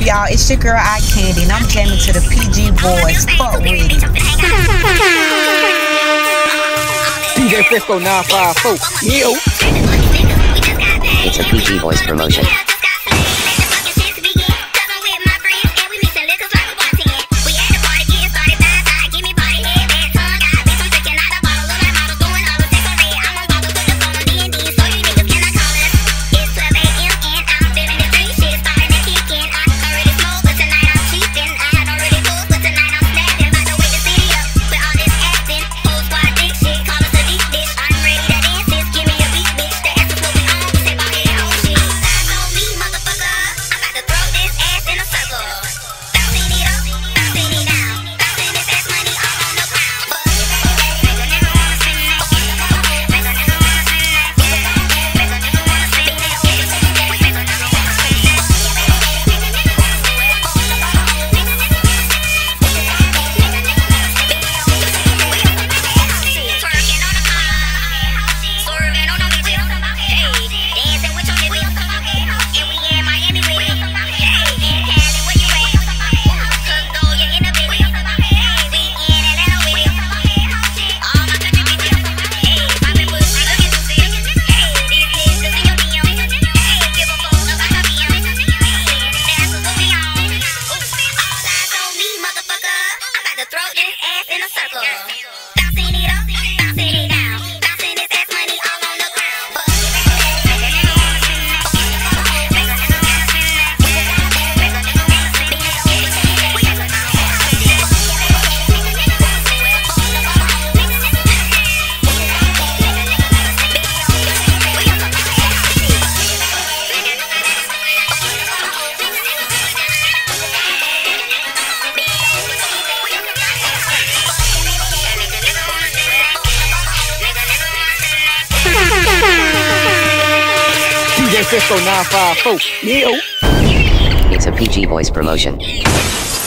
y'all? It's your girl Eye Candy, and I'm jamming to the PG Boys. Fuck with it. DJ Fisco 954. Yo. It's a PG Boys promotion. DJ Fisco 954. Yo. It's a PG Boys promotion.